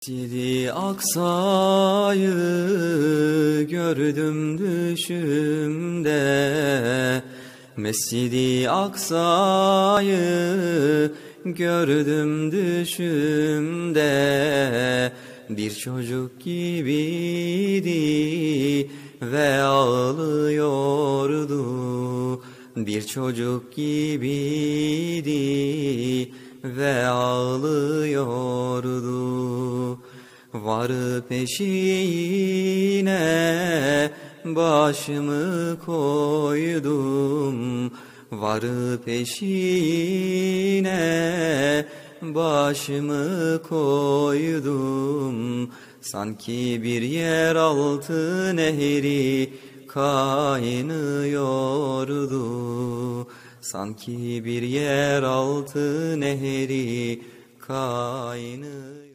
Mescid-i Aksa'yı gördüm düşümde, Mescid-i Aksa'yı gördüm düşümde. Bir çocuk gibiydi ve ağlıyordu, bir çocuk gibiydi ve ağlıyordu. Varıp peşine başımı koydum, varıp peşine başımı koydum. Sanki bir yeraltı nehri kaynıyordu, sanki bir yeraltı nehri kaynıyordu.